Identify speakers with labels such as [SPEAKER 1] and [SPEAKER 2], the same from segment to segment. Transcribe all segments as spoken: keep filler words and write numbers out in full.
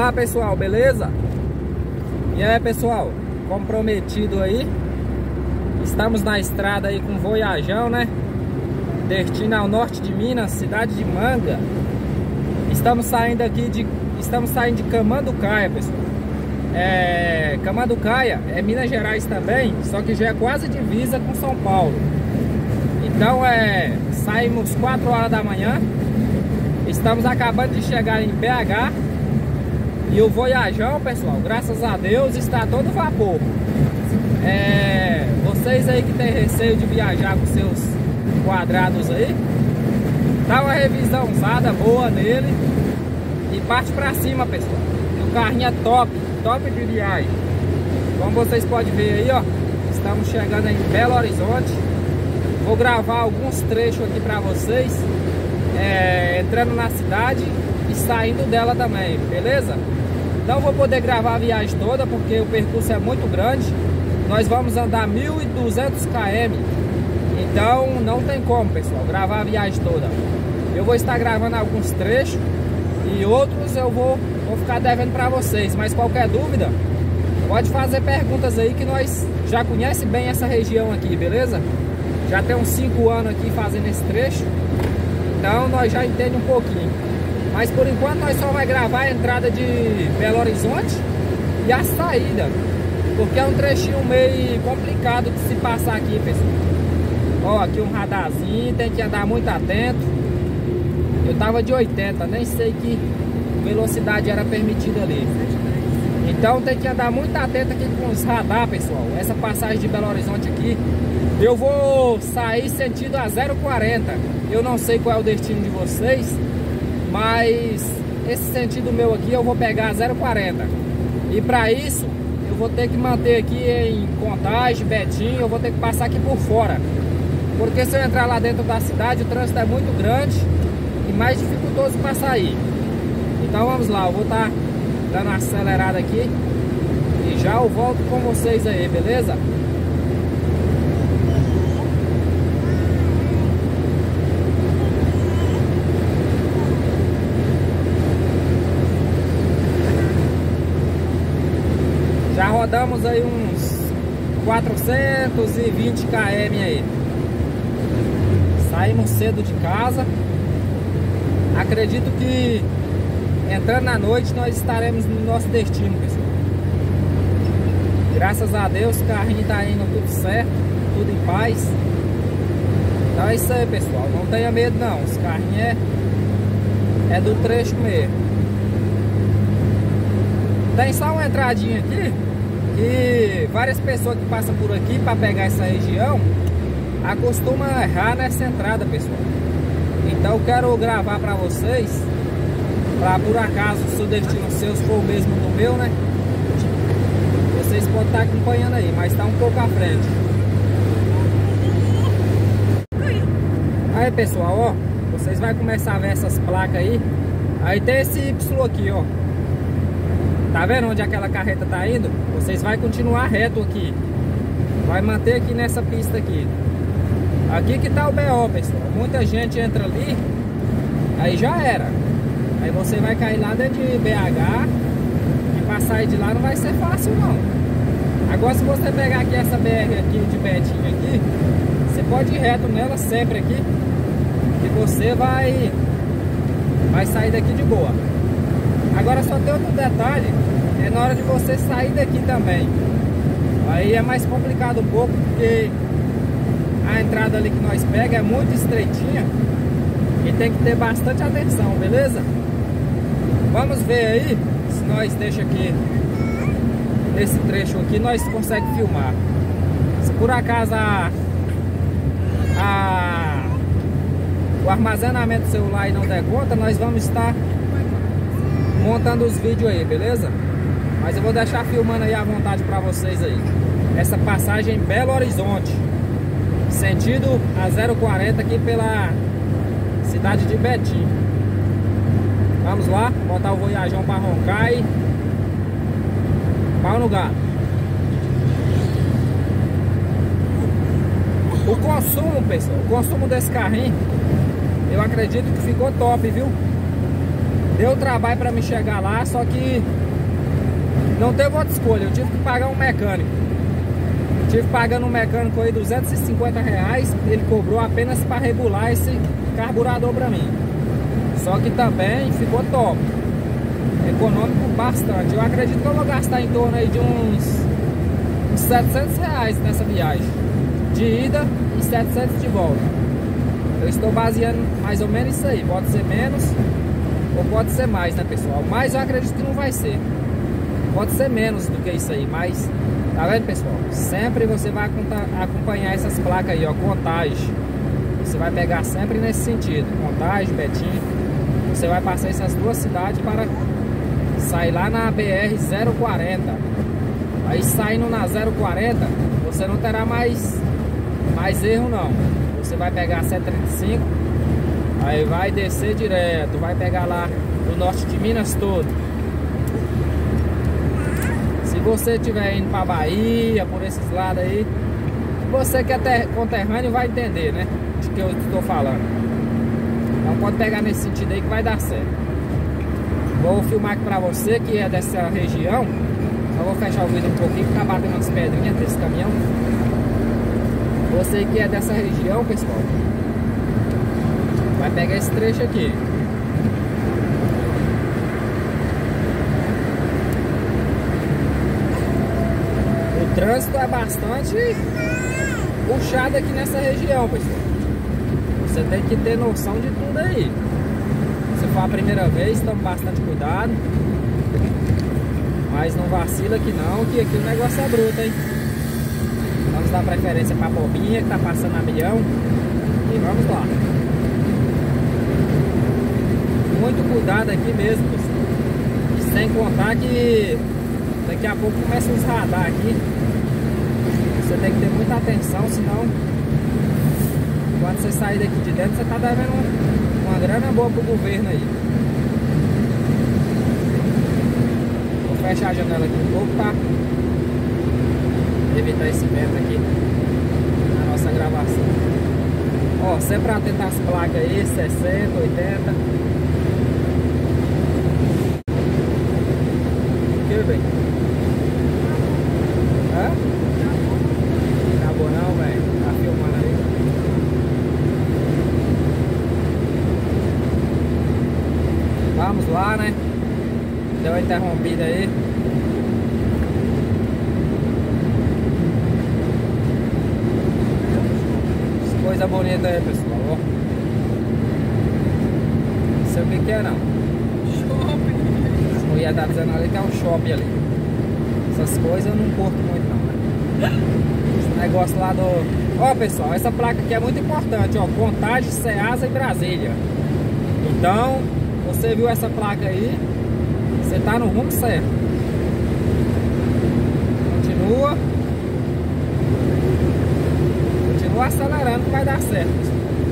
[SPEAKER 1] Olá pessoal, beleza? E aí pessoal, como prometido aí, estamos na estrada aí com o Voyajão, né? Destino ao norte de Minas, cidade de Manga. Estamos saindo aqui de... Estamos saindo de Camanducaia, pessoal. É... Camanducaia é Minas Gerais também, só que já é quase divisa com São Paulo. Então é... Saímos quatro horas da manhã. Estamos acabando de chegar em B H. E o Voyajão, pessoal, graças a Deus, está todo vapor. É, vocês aí que tem receio de viajar com seus quadrados aí, dá uma revisãozada boa nele e parte pra cima, pessoal. O carrinho é top, top de viagem. Como vocês podem ver aí, ó, estamos chegando em Belo Horizonte. Vou gravar alguns trechos aqui pra vocês, é, entrando na cidade e saindo dela também, beleza? Não vou poder gravar a viagem toda porque o percurso é muito grande. Nós vamos andar mil e duzentos quilômetros. Então não tem como, pessoal, gravar a viagem toda. Eu vou estar gravando alguns trechos e outros eu vou, vou ficar devendo para vocês. Mas qualquer dúvida, pode fazer perguntas aí que nós já conhecemos bem essa região aqui, beleza? Já tem uns cinco anos aqui fazendo esse trecho. Então nós já entendemos um pouquinho. Mas por enquanto nós só vai gravar a entrada de Belo Horizonte e a saída, porque é um trechinho meio complicado de se passar aqui, pessoal. Ó, aqui um radarzinho, tem que andar muito atento. Eu tava de oitenta, nem sei que velocidade era permitida ali. Então tem que andar muito atento aqui com os radar, pessoal. Essa passagem de Belo Horizonte aqui, eu vou sair sentido a zero quarenta. Eu não sei qual é o destino de vocês, mas esse sentido meu aqui eu vou pegar zero quarenta. E para isso eu vou ter que manter aqui em Contagem, Betim. Eu vou ter que passar aqui por fora, porque se eu entrar lá dentro da cidade o trânsito é muito grande e mais dificultoso para sair. Então vamos lá, eu vou estar dando uma acelerada aqui e já eu volto com vocês aí, beleza? Já rodamos aí uns quatrocentos e vinte quilômetros aí. Saímos cedo de casa. Acredito que entrando na noite nós estaremos no nosso destino, pessoal. Graças a Deus o carrinho tá indo tudo certo, tudo em paz. Então é isso aí, pessoal. Não tenha medo não. Os carrinhos é, é do trecho mesmo. Tem só uma entradinha aqui que várias pessoas que passam por aqui para pegar essa região acostumam errar nessa entrada, pessoal. Então eu quero gravar para vocês, para por acaso se o destino seu for o mesmo do meu, né? Vocês podem estar acompanhando aí, mas está um pouco à frente. Aí pessoal, ó, vocês vão começar a ver essas placas aí. Aí tem esse Y aqui, ó. Tá vendo onde aquela carreta tá indo? Vocês vão continuar reto aqui. Vai manter aqui nessa pista aqui. Aqui que tá o B O, pessoal. Muita gente entra ali, aí já era. Aí você vai cair lá dentro de B H e pra sair de lá não vai ser fácil não. Agora se você pegar aqui essa B R aqui de Betinho aqui, você pode ir reto nela sempre aqui, que você vai vai sair daqui de boa. Agora só tem outro detalhe, é na hora de você sair daqui também. Aí é mais complicado um pouco, porque a entrada ali que nós pega é muito estreitinha e tem que ter bastante atenção, beleza? Vamos ver aí se nós deixa aqui nesse trecho aqui, nós conseguimos filmar. Se por acaso a, a, o armazenamento do celular aí não der conta, nós vamos estar montando os vídeos aí, beleza? Mas eu vou deixar filmando aí à vontade pra vocês aí. Essa passagem em Belo Horizonte, sentido a zero quarenta aqui pela cidade de Betim. Vamos lá, botar o Voyajão pra roncar e pau no gato. O consumo, pessoal, o consumo desse carrinho, eu acredito que ficou top, viu? Deu trabalho pra me chegar lá, só que não teve outra escolha, eu tive que pagar um mecânico. Tive pagando um mecânico aí duzentos e cinquenta reais, ele cobrou apenas para regular esse carburador pra mim. Só que também ficou top, econômico bastante. Eu acredito que eu vou gastar em torno aí de uns, uns setecentos reais nessa viagem, de ida e setecentos de volta. Eu estou baseando mais ou menos isso aí, pode ser menos ou pode ser mais, né pessoal? Mas eu acredito que não vai ser. Pode ser menos do que isso aí, mas tá vendo pessoal? Sempre você vai acompanhar essas placas aí, ó, Contagem. Você vai pegar sempre nesse sentido, Contagem, Betim. Você vai passar essas duas cidades para sair lá na B R zero quarenta. Aí saindo na zero quarenta, você não terá mais, mais erro não. Você vai pegar a cento e trinta e cinco, aí vai descer direto, vai pegar lá no norte de Minas todo. Se você estiver indo para Bahia, por esses lados aí, você que é ter, conterrâneo vai entender, né? De que eu estou falando. Então pode pegar nesse sentido aí que vai dar certo. Vou filmar aqui pra você que é dessa região. Só vou fechar o vidro um pouquinho pra bater umas pedrinhas desse caminhão. Você que é dessa região, pessoal, vai pegar esse trecho aqui. O trânsito é bastante puxado aqui nessa região, pessoal. Você tem que ter noção de tudo aí. Se for a primeira vez, tome bastante cuidado. Mas não vacila aqui não, que aqui o negócio é bruto, hein? Vamos dar preferência pra bobinha que tá passando a milhão. E vamos lá. Muito cuidado aqui mesmo, pessoal. E sem contar que daqui a pouco começa os radar aqui. Você tem que ter muita atenção, senão quando você sair daqui de dentro, você tá devendo uma, uma grana boa pro governo aí. Vou fechar a janela aqui um pouco pra evitar esse vento aqui na nossa gravação. Ó, sempre atento às placas aí, sessenta, oitenta. O que, velho? Hã? Acabou não, velho? Tá filmando aí? Vamos lá, né? Deu uma interrompida aí. Coisa bonita aí, pessoal. Ó. Não sei o que que é, não. Shopping. A mulher tá dizendo ali que é um shopping ali. Essas coisas eu não curto muito, não, né? Esse negócio lá do... Ó, pessoal, essa placa aqui é muito importante, ó. Contagem, Ceasa e Brasília. Então, você viu essa placa aí, você tá no rumo certo. Continua. Continua acelerando que vai dar certo.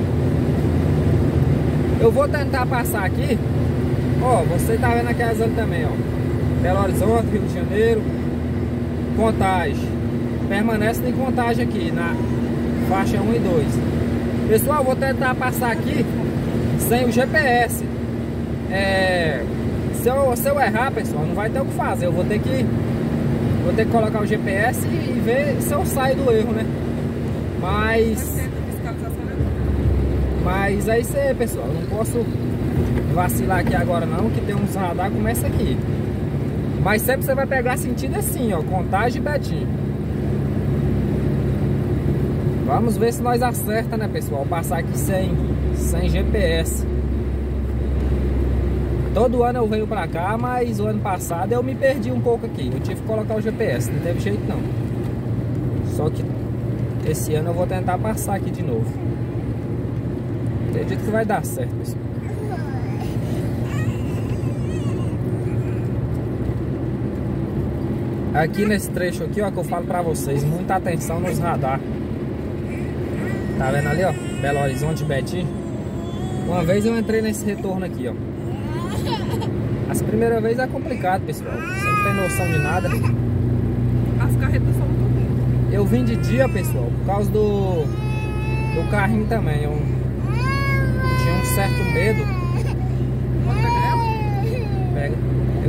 [SPEAKER 1] Eu vou tentar passar aqui. Ó, você tá vendo aquelas ali também, ó. Belo Horizonte, Rio de Janeiro. Contagem. Permanece em Contagem aqui, na faixa um e dois. Pessoal, eu vou tentar passar aqui sem o G P S. É, se, eu, se eu errar, pessoal, não vai ter o que fazer. Eu vou ter que Vou ter que colocar o G P S e ver se eu saio do erro, né? Mas Mas é isso aí, pessoal. Não posso vacilar aqui agora não, que tem uns radar, começa aqui. Mas sempre você vai pegar sentido assim, ó, Contagem e Betim. Vamos ver se nós acerta, né, pessoal? Passar aqui sem, sem G P S. Todo ano eu venho pra cá, mas o ano passado eu me perdi um pouco aqui. Eu tive que colocar o G P S, não teve jeito não. Só que esse ano eu vou tentar passar aqui de novo. Acredito que vai dar certo, pessoal. Aqui nesse trecho aqui, ó, que eu falo pra vocês, muita atenção nos radar. Tá vendo ali, ó? Belo Horizonte, Betim. Uma vez eu entrei nesse retorno aqui, ó. As primeiras vezes é complicado, pessoal. Você não tem noção de nada.
[SPEAKER 2] As carretas são muito ruins.
[SPEAKER 1] Eu vim de dia, pessoal, por causa do, do carrinho também. Eu tinha um certo medo.
[SPEAKER 2] Pode pegar ela?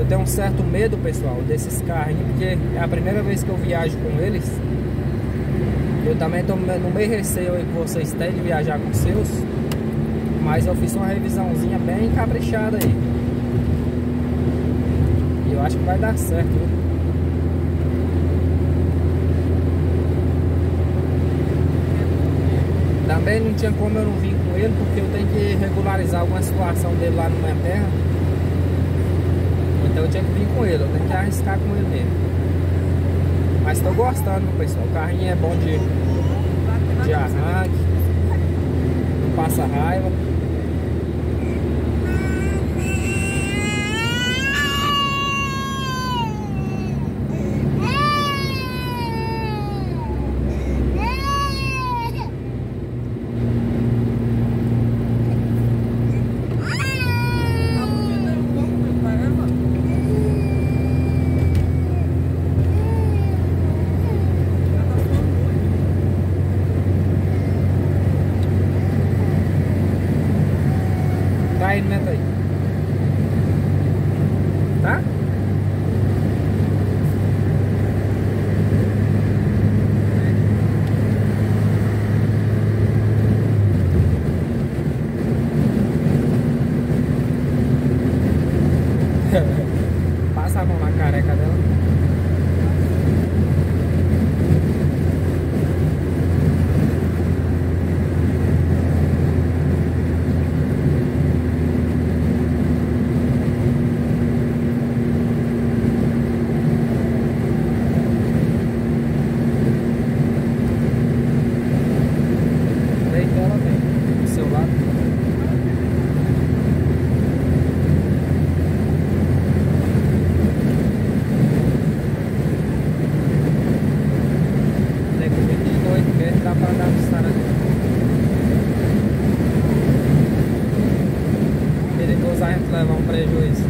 [SPEAKER 1] Eu tenho um certo medo, pessoal, desses carrinhos, porque é a primeira vez que eu viajo com eles. Eu também estou no meio receio aí que vocês têm de viajar com seus. Mas eu fiz uma revisãozinha bem caprichada aí. E eu acho que vai dar certo, viu? Também não tinha como eu não vir com ele, porque eu tenho que regularizar alguma situação dele lá na minha terra. Então eu tinha que vir com ele, eu tenho que arriscar com ele mesmo. Mas estou gostando, pessoal. O carrinho é bom de, de arranque, não passa raiva. Tá indo, meta aí. Tá? Passa a mão na careca dela. Ela vem do seu lado. Tem que vir de noite mesmo, dá pra andar no sarão. Perigoso a gente levar um prejuízo.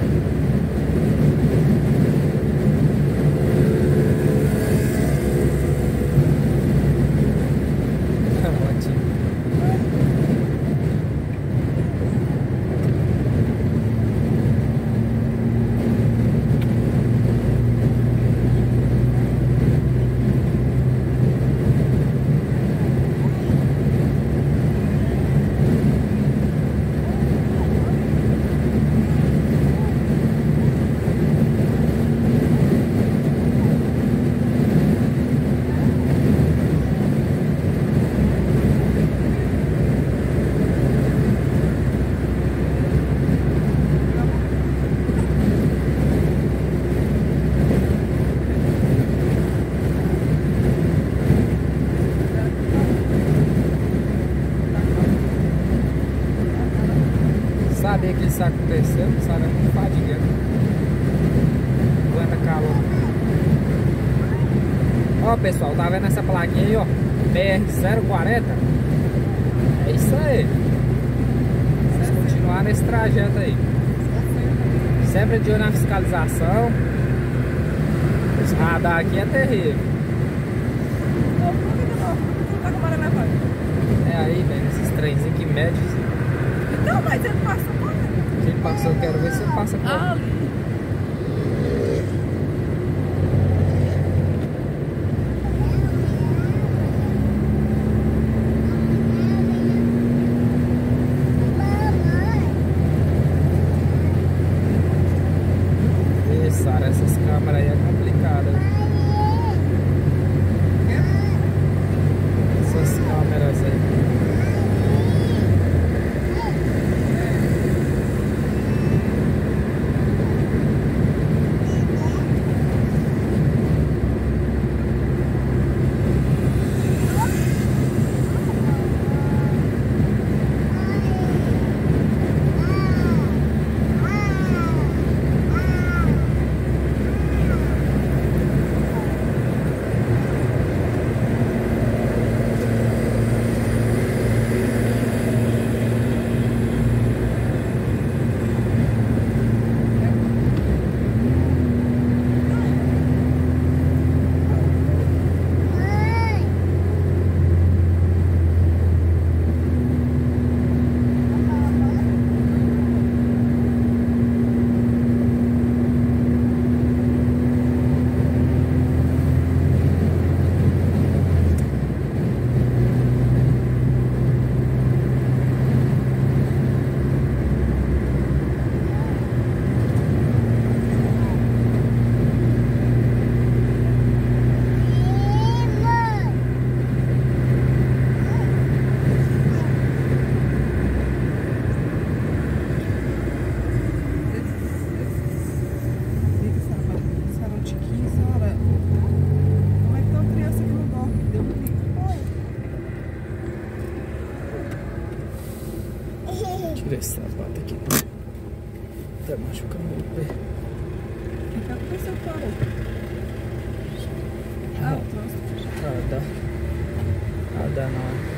[SPEAKER 1] Sabia que isso aconteceu, sabe? É muito fadigante. Aguenta calor. Ó, pessoal, tá vendo essa plaquinha aí, ó? B R zero quarenta. É isso aí. Vamos continuar nesse trajeto aí. Sempre de olho na fiscalização. Os radar aqui é terrível. É aí, velho, esses trenzinhos que medem.
[SPEAKER 2] Não, mas ele passa por ali.
[SPEAKER 1] Se ele passa, eu quero ver se ele passa por ali.
[SPEAKER 2] Ali.
[SPEAKER 1] Ih, Sara, essas câmeras aí é complicada. Essas câmeras aí. Tá machucando meu pé.
[SPEAKER 2] O que aconteceu, parou? Ah, o trânsito fechado.
[SPEAKER 1] Ah, dá. Ah, dá não.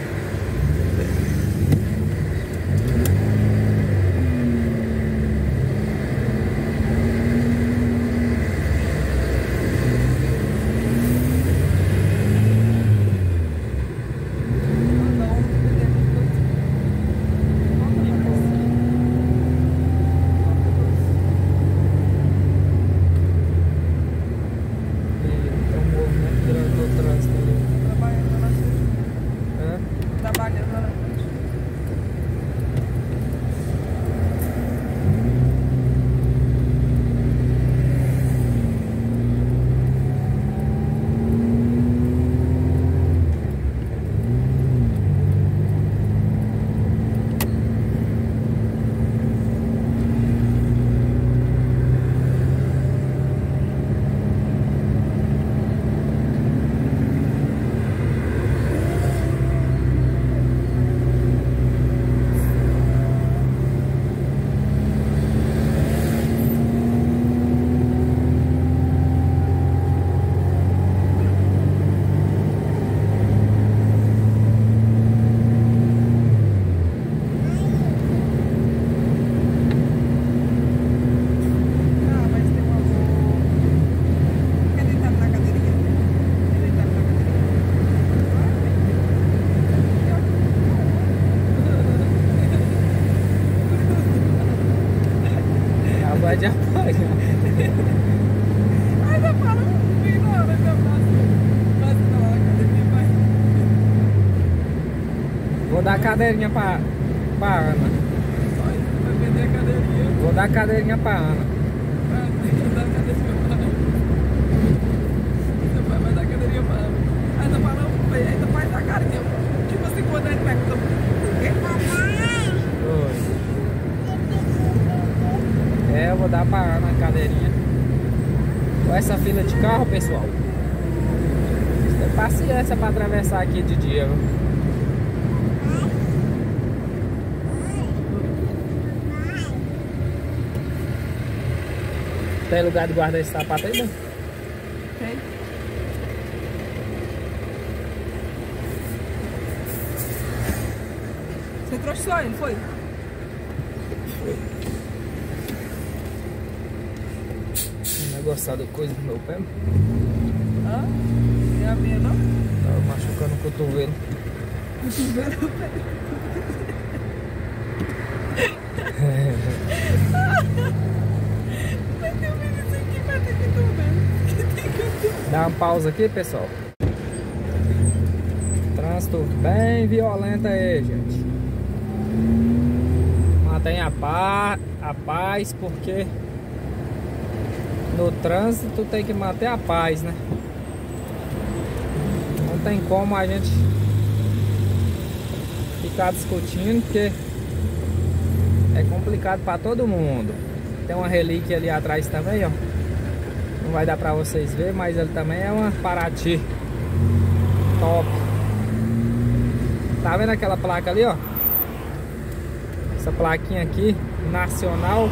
[SPEAKER 1] De apoio.
[SPEAKER 2] Ai, tá parando, vem na hora da próxima. Próxima lá, academia, vai.
[SPEAKER 1] Vou dar a cadeirinha pra, pra Ana.
[SPEAKER 2] Vai, vai perder a cadeirinha.
[SPEAKER 1] Vou dar a cadeirinha pra Ana.
[SPEAKER 2] Vai, tem que dar a cadeirinha pra Ana. Seu pai vai dar a cadeirinha pra Ana. Aí tá parando, ainda faz a carinha. Tipo assim, quando ele pega o quê?
[SPEAKER 1] Oi. É, eu vou dar pra Ana a cadeirinha. Com essa fila de carro, pessoal, tem paciência pra atravessar aqui de dia, viu? Tem lugar de guardar esse sapato aí, mano?
[SPEAKER 2] Tem. Você trouxe só ele, foi?
[SPEAKER 1] Gostar de coisa no meu pé?
[SPEAKER 2] Hã? É a minha, não?
[SPEAKER 1] Tava machucando o cotovelo.
[SPEAKER 2] Cotovelo? Vai ter um vídeo aqui, vai ter que
[SPEAKER 1] Dá uma pausa aqui, pessoal. Trânsito bem violento aí, gente. Mantenha a paz, a paz, porque no trânsito tem que manter a paz, né? Não tem como a gente ficar discutindo, porque é complicado para todo mundo. Tem uma relíquia ali atrás também, ó. Não vai dar para vocês verem, mas ele também é uma Paraty top. Tá vendo aquela placa ali, ó? Essa plaquinha aqui, nacional.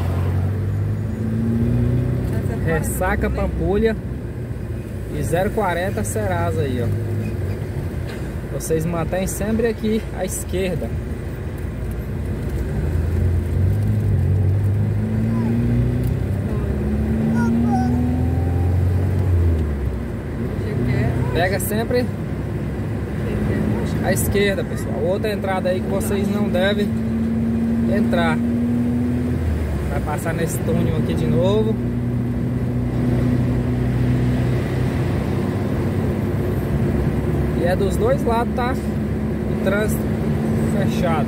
[SPEAKER 1] Ressaca Pampulha e zero quarenta Serasa aí, ó. Vocês mantêm sempre aqui à esquerda. Pega sempre à esquerda, pessoal. Outra entrada aí que vocês não devem entrar. Vai passar nesse túnel aqui de novo. E é dos dois lados, tá? O trânsito fechado.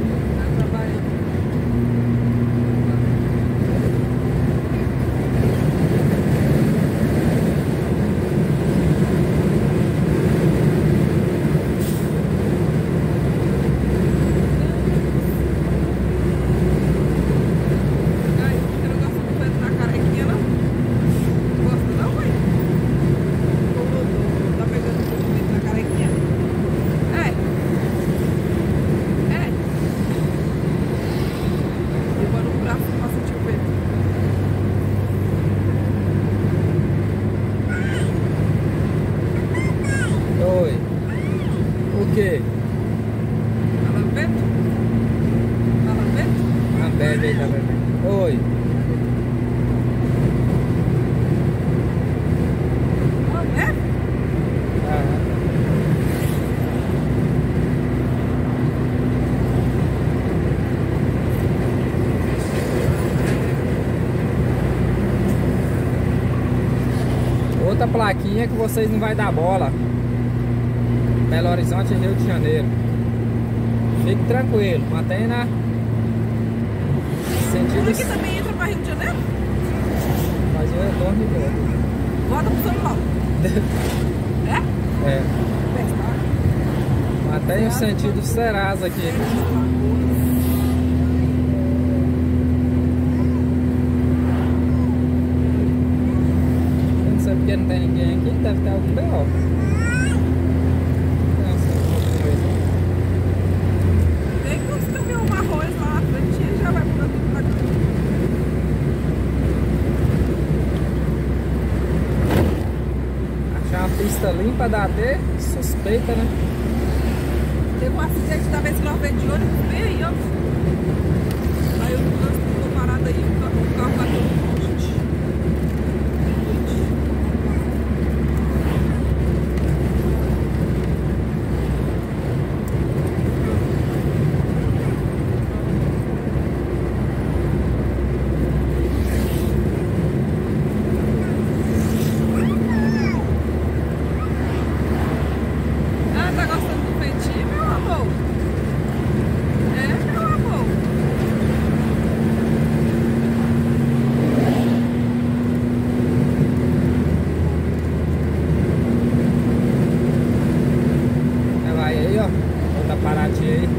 [SPEAKER 1] outra plaquinha que vocês não vai dar bola. Belo Horizonte, Rio de Janeiro. Fique tranquilo, mantenha na sentido.
[SPEAKER 2] Por aqui também entra para Rio de Janeiro?
[SPEAKER 1] Mas o retorno de volta.
[SPEAKER 2] Volta pro São Paulo. É?
[SPEAKER 1] É. Mantenha o sentido Serasa aqui. Não sei porque não tem ninguém aqui, deve ter algum B O.
[SPEAKER 2] Tem quantos caminhões marrons lá na frente e já vai mudar tudo pra cá.
[SPEAKER 1] Achar uma pista limpa dá até suspeita, né?
[SPEAKER 2] Teve um acidente da vez que nós veio de ônibus bem aí, ó. Aí o trânsito ficou parado aí, o carro, o carro bateu no poste. Ah, tá gostando do peitinho, meu amor? É, meu amor.
[SPEAKER 1] É, vai aí, ó. Outra paradinha aí.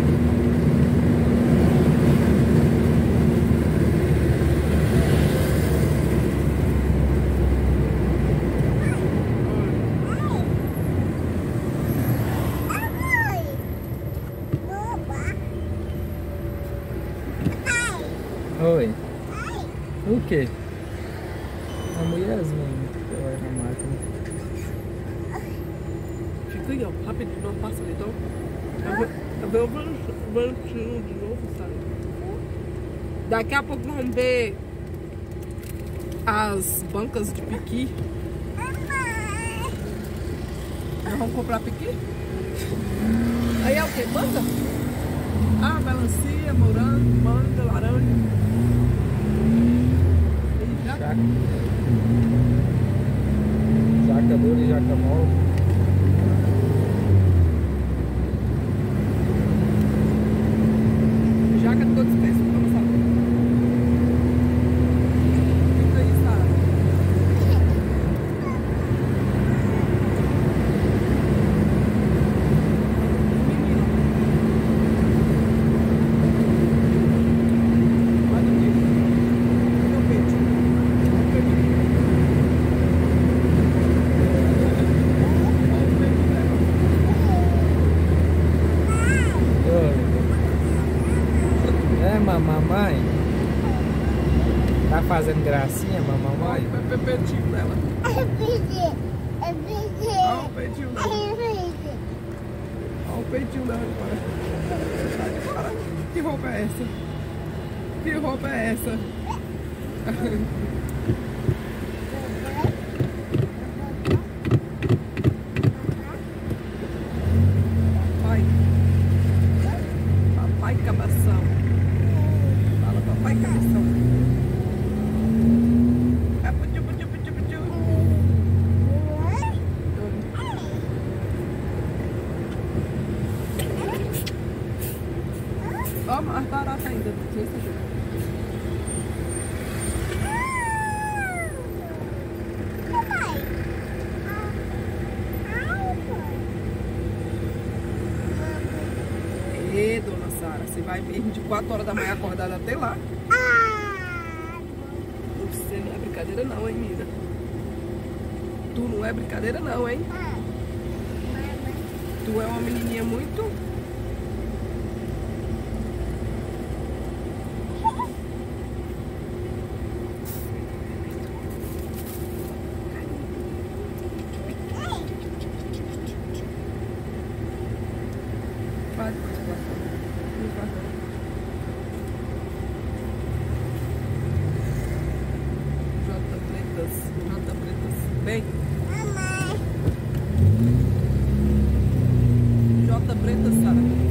[SPEAKER 1] Oi. O quê? A mulherzinha que vai na máquina.
[SPEAKER 2] Fica aí, ó, rapidinho, não passa ali, então. Eu vou o banquinho de novo, sabe? Daqui a pouco vamos ver as bancas de piqui. Nós vamos comprar piqui? Aí é o que? Manga? Ah, melancia, morango, manga, laranja. E já?
[SPEAKER 1] Jaca. Jaca dura e jaca mole.
[SPEAKER 2] Jaca de toda espécie, vamos saber. Fica aí, Sara. Menino. Olha aqui. Meu peito. Meu peito. Olha o peito dela.
[SPEAKER 1] É, mamãe. Tá fazendo gracinha, mamãe?
[SPEAKER 2] Olha o peitinho dela.
[SPEAKER 3] É vídeo. É vídeo.
[SPEAKER 2] Olha o peitinho dela.
[SPEAKER 3] É vídeo.
[SPEAKER 2] Olha o peitinho dela de fora. Tá de fora. Que roupa é essa? Que roupa é essa? Papai. Papai cabeção. Fala, papai cabeção. É putiu, putiu, putiu, putiu. Ó, mais barata ainda. Não sei se é. Ê, dona Sara, você vai mesmo de quatro horas da manhã acordada até lá? Você não é brincadeira não, hein, Mira? Tu não é brincadeira não, hein? Tu é uma menininha muito... Vai, vai, vai, vai. J Pretas, J Pretas, bem. J Pretas, Sara.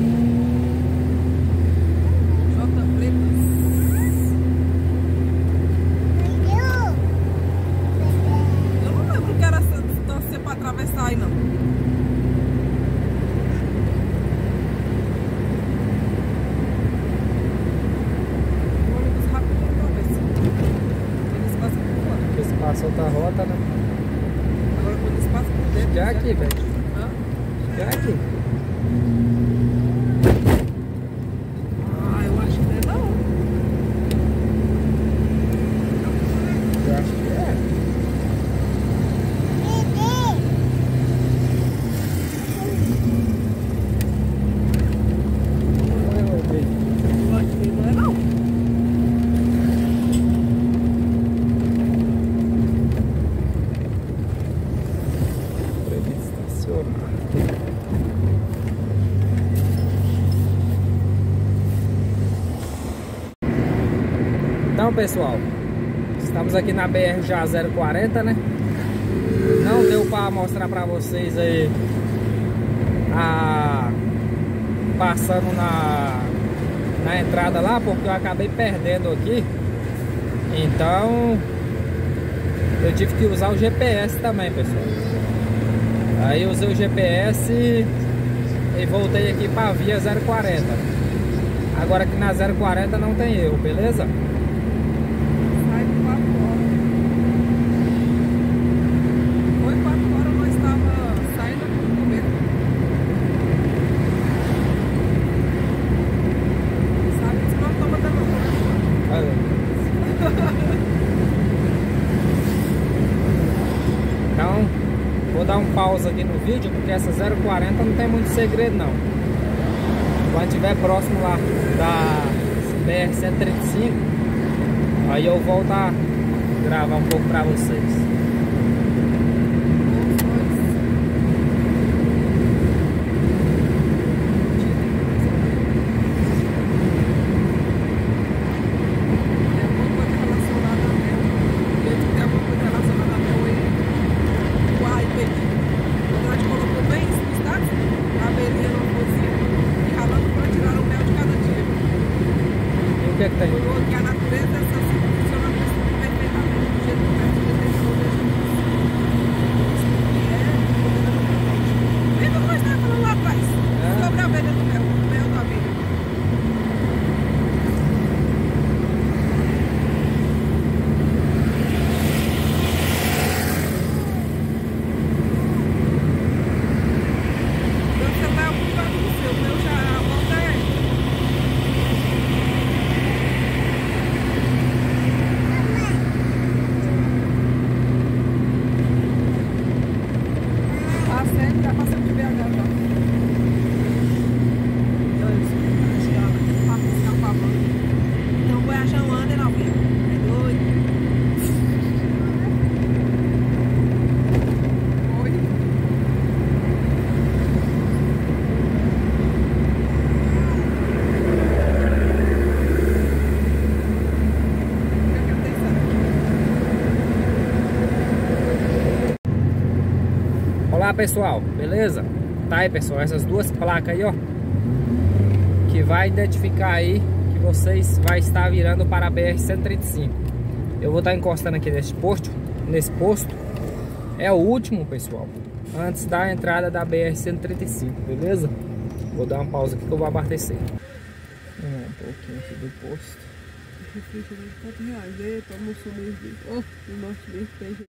[SPEAKER 2] J Pretas.
[SPEAKER 1] Passa outra rota, né?
[SPEAKER 2] Agora quando eles passam por dentro.
[SPEAKER 1] Já é aqui, velho.
[SPEAKER 2] Hã?
[SPEAKER 1] Já é aqui.
[SPEAKER 2] Ah, eu acho que não é não.
[SPEAKER 1] Eu acho que é.
[SPEAKER 2] Eu acho que não é não.
[SPEAKER 1] Proibido estacionar. Então, pessoal, estamos aqui na B R já zero quarenta, né? Não deu para mostrar para vocês aí a passando na na entrada lá, porque eu acabei perdendo aqui. Então eu tive que usar o G P S também, pessoal. Aí eu usei o G P S e voltei aqui para a via zero quarenta. Agora aqui na zero quarenta não tem erro, beleza?
[SPEAKER 2] Sai de quatro horas. Foi quatro horas, nós estávamos saindo do começo. Sabe que nós estamos dando conta.
[SPEAKER 1] Olha. Então, vou dar um pausa aqui no vídeo, porque essa zero quarenta não tem muito segredo não. Quando estiver próximo lá da B R cento e trinta e cinco, aí eu volto a gravar um pouco pra vocês. E o que é que tem?
[SPEAKER 2] Que a natureza essa funciona perfeitamente do jeito que o é. Lembra que nós estávamos falando lá atrás?
[SPEAKER 1] É.
[SPEAKER 2] Sobre a abelha do mel, o mel da abelha. Então você vai ocupando o seu, o meu já a volta é. Passei, já passando de B H já. Então foi achando o Ander ao vivo. É doido. Oi. Fica atenção.
[SPEAKER 1] Olá, pessoal, beleza? Tá aí, pessoal, essas duas placas aí, ó, que vai identificar aí que vocês vai estar virando para a B R cento e trinta e cinco. Eu vou estar encostando aqui nesse posto, nesse posto. É o último, pessoal, antes da entrada da B R cento e trinta e cinco, beleza? Vou dar uma pausa aqui que eu vou abastecer. Um pouquinho aqui do posto.
[SPEAKER 2] Refrigerante quatro reais. Eita, toma um sumiço. Oh, o nosso bem feio.